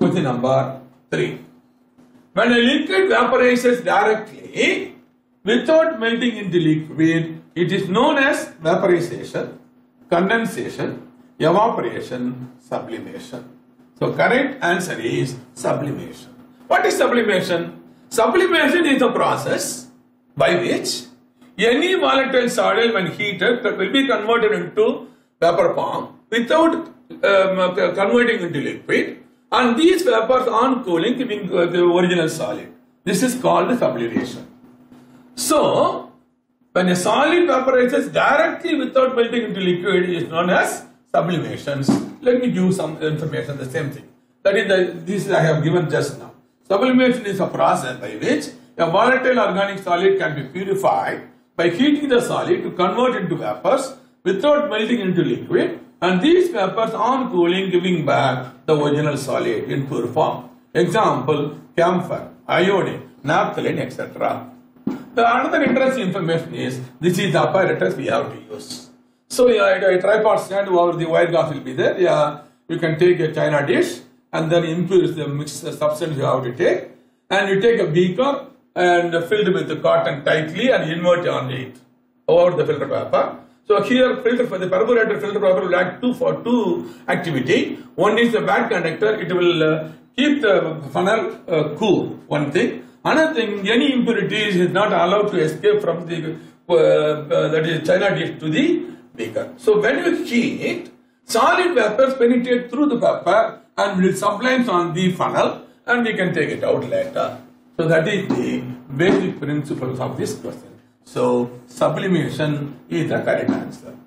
Question number 3. When a liquid vaporizes directly without melting into liquid, it is known as vaporization, condensation, evaporation, sublimation. So correct answer is sublimation. What is sublimation? Sublimation is a process by which any volatile solid when heated will be converted into vapor form without converting into liquid, and these vapors on cooling giving the original solid. This is called sublimation. So when a solid vaporizes directly without melting into liquid, it is known as sublimations. Let me give some information, the same thing. That is this I have given just now. Sublimation is a process by which a volatile organic solid can be purified by heating the solid to convert into vapors without melting into liquid, and these vapors on cooling giving back the original solid in pure form. Example, camphor, iodine, naphthalene, etc. Another interesting information is this is the apparatus we have to use. So a tripod stand over the wire glass will be there. You can take a china dish and then infuse the mixed substance you have to take, and you take a beaker and fill it with the cotton tightly and invert on it over the filter paper. So here filter for the perforated filter paper will act two activity. One is the bad conductor, it will keep the funnel cool, one thing. Another thing, any impurities is not allowed to escape from the that is china dish to the beaker. So when you heat, solid vapors penetrate through the paper and will sublime on the funnel, and we can take it out later. So that is the basic principles of this question. So sublimation is the correct answer.